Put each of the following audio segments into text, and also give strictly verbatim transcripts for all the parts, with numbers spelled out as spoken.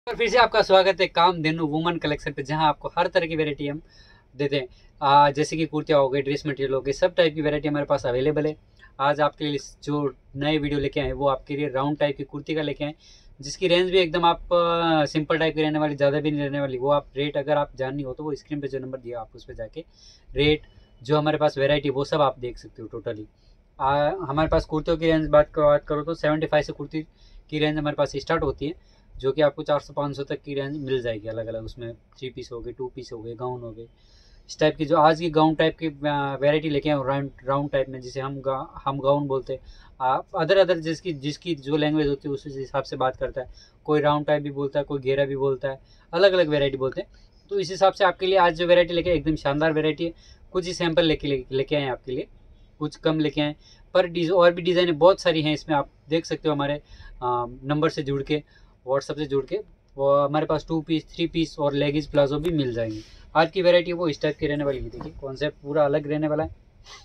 और फिर से आपका स्वागत है कामधेनु वुमन कलेक्शन पे, जहां आपको हर तरह की वैरायटी हम देते हैं। आ, जैसे कि कुर्तियाँ हो गई, ड्रेस मटेरियल हो गई, सब टाइप की वैरायटी हमारे पास अवेलेबल है। आज आपके लिए जो नए वीडियो लेके आए वो आपके लिए राउंड टाइप की कुर्ती का लेके आए, जिसकी रेंज भी एकदम आप आ, सिंपल टाइप की रहने वाली, ज़्यादा भी नहीं रहने वाली। वो आप रेट अगर आप जाननी हो तो वो स्क्रीन पे जो नंबर दिया आप उस पर जाके रेट जो हमारे पास वैरायटी वो सब आप देख सकते हो टोटली। आ, हमारे पास कुर्तियों की रेंज बात बात करो तो सेवेंटी फाइव से कुर्ती की रेंज हमारे पास स्टार्ट होती है, जो कि आपको चार सौ पाँच सौ तक की रेंज मिल जाएगी अलग अलग। उसमें थ्री पीस हो गए, टू पीस हो गए, गाउन हो गए, इस टाइप की जो आज की गाउन टाइप की वैरायटी लेके आए राउंड राउंड टाइप में, जिसे हम गा, हम गाउन बोलते हैं। आप अदर अदर जिसकी जिसकी जो लैंग्वेज होती है उस हिसाब से बात करता है। कोई राउंड टाइप भी बोलता है, कोई घेरा भी बोलता है, अलग अलग वैरायटी बोलते हैं। तो इस हिसाब से आपके लिए आज जो वैरायटी लेके एकदम शानदार वैरायटी है। कुछ ही सैंपल लेके लेके आए आपके लिए, कुछ कम लेके आए, पर और भी डिज़ाइनें बहुत सारी हैं इसमें। आप देख सकते हो हमारे नंबर से जुड़ के, व्हाट्सअप से जुड़ के। वो हमारे पास टू पीस, थ्री पीस और लेगिस प्लाजो भी मिल जाएंगे। आज की वैरायटी वो इस टाइप की रहने वाली है। देखिए कॉन्सेप्ट पूरा अलग रहने वाला है,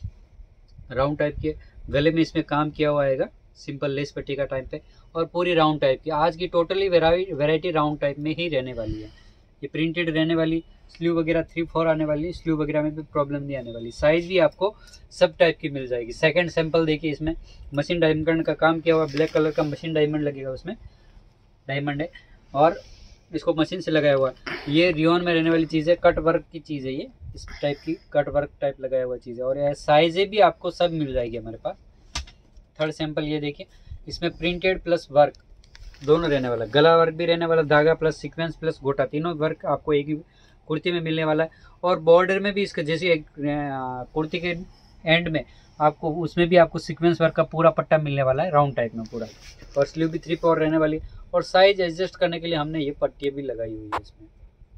राउंड टाइप के। गले में इसमें काम किया हुआ आएगा सिंपल लेस पट्टी का टाइप पे, और पूरी राउंड टाइप की। आज की टोटली वेराइटी राउंड टाइप में ही रहने वाली है। ये प्रिंटेड रहने वाली, स्लीव वगैरह थ्री फोर आने वाली, स्लीव वगैरह में भी प्रॉब्लम नहीं आने वाली। साइज भी आपको सब टाइप की मिल जाएगी। सेकंड सैंपल देखिए, इसमें मशीन डायमंड का काम किया हुआ, ब्लैक कलर का मशीन डायमंड लगेगा उसमें, डायमंड है, और इसको मशीन से लगाया हुआ है। ये रियोन में रहने वाली चीज़ है, कट वर्क की चीज़ है ये, इस टाइप की कट वर्क टाइप लगाया हुआ चीज़ है। और ये साइजें भी आपको सब मिल जाएगी हमारे पास। थर्ड सैंपल ये देखिए, इसमें प्रिंटेड प्लस वर्क दोनों रहने वाला, गला वर्क भी रहने वाला, धागा प्लस सीक्वेंस प्लस गोटा, तीनों वर्क आपको एक ही कुर्ती में मिलने वाला है। और बॉर्डर में भी इसका जैसे एक कुर्ती के एंड में आपको, उसमें भी आपको सीक्वेंस वर्क का पूरा पट्टा मिलने वाला है राउंड टाइप में पूरा। और स्लीव भी थ्री फोर रहने वाली। और साइज एडजस्ट करने के लिए हमने ये पट्टी भी लगाई हुई है इसमें।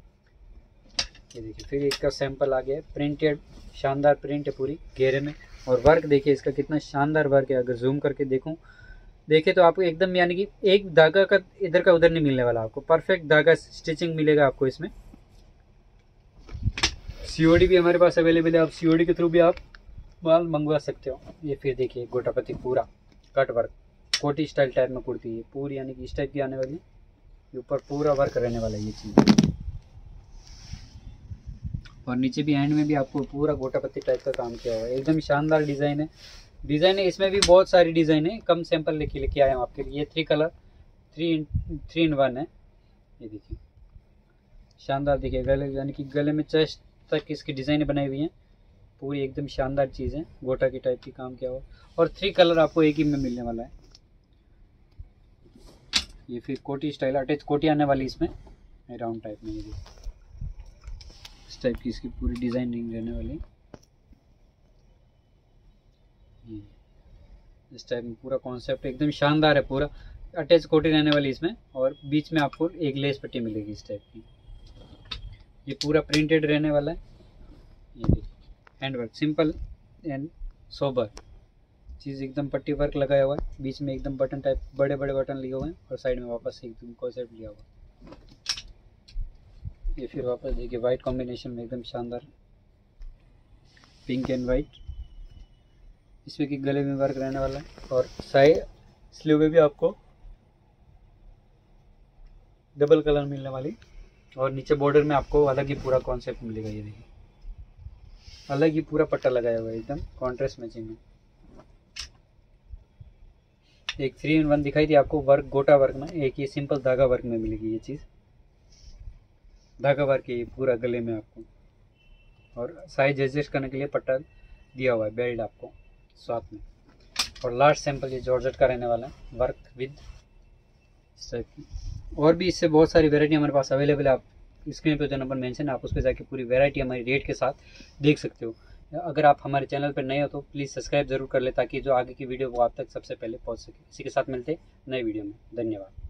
ये देखिए, फिर इसका सैंपल आ गया, प्रिंटेड शानदार प्रिंट है पूरी घेरे में। और वर्क देखिए इसका कितना शानदार वर्क है। अगर जूम करके देखूं देखे तो आपको एकदम, यानी कि एक धागा का इधर का उधर नहीं मिलने वाला, आपको परफेक्ट धागा स्टिचिंग मिलेगा आपको इसमें। सीओडी भी हमारे पास अवेलेबल है, आप सीओडी के थ्रू भी आप माल मंगवा सकते हो। ये फिर देखिए गोटापति पूरा कट वर्क, कोटी स्टाइल टाइप में कुर्ती है पूरी, यानी कि इस टाइप की आने वाली है। ऊपर पूरा वर्क रहने वाला है ये चीज़, और नीचे भी एंड में भी आपको पूरा गोटापत्ती टाइप का काम किया हुआ है। एकदम शानदार डिज़ाइन है। डिज़ाइन है इसमें भी बहुत सारी डिज़ाइन है, कम सैंपल लेके लेके आए हम आपके लिए। ये three colour three in three in one है। ये देखिए शानदार, देखिए गले, यानी कि गले में चेस्ट तक इसकी डिज़ाइन बनाई हुई है पूरी, एकदम शानदार चीज़ है। गोटा की टाइप की काम किया हुआ, और थ्री कलर आपको एक ही में मिलने वाला है। ये फिर कोटी स्टाइल अटैच कोटी आने वाली इसमें राउंड टाइप में। ये इस टाइप की इसकी पूरी डिज़ाइनिंग रहने वाली है। इस टाइप में पूरा कॉन्सेप्ट एकदम शानदार है, पूरा अटैच कोटी रहने वाली इसमें। और बीच में आपको एक लेस पट्टी मिलेगी इस टाइप की। ये पूरा प्रिंटेड रहने वाला है। ये देखिए हैंडवर्क सिंपल एंड सोबर चीज़, एकदम पट्टी वर्क लगाया हुआ है। बीच में एकदम बटन टाइप, बड़े बड़े बटन लिए हुए हैं, और साइड में वापस एकदम कॉन्सेप्ट लिया हुआ। ये फिर वापस देखिए वाइट कॉम्बिनेशन में एकदम शानदार, पिंक एंड वाइट। इसमें कि गले में वर्क रहने वाला है, और साइड स्लीव में भी आपको डबल कलर मिलने वाली, और नीचे बॉर्डर में आपको अलग ही पूरा कॉन्सेप्ट मिलेगा। ये देखिए अलग ही पूरा पट्टा लगाया हुआ है एकदम कॉन्ट्रास्ट मैचिंग में। एक थ्री इन वन दिखाई थी आपको वर्क गोटा वर्क में, एक ये सिंपल धागा वर्क में मिलेगी ये चीज़। धागा वर्क है पूरा गले में आपको, और साइज एडजस्ट करने के लिए पट्टा दिया हुआ है, बेल्ट आपको साथ में। और लास्ट सैंपल ये जॉर्जेट का रहने वाला है, वर्क विद इस टाइप की। और भी इससे बहुत सारी वैरायटी हमारे पास अवेलेबल है। आप स्क्रीन पे जो नंबर मेंशन है आप उस पर जाके पूरी वैरायटी हमारी रेट के साथ देख सकते हो। अगर आप हमारे चैनल पर नए हो तो प्लीज़ सब्सक्राइब जरूर कर ले, ताकि जो आगे की वीडियो वो आप तक सबसे पहले पहुंच सके। इसी के साथ मिलते हैं नए वीडियो में। धन्यवाद।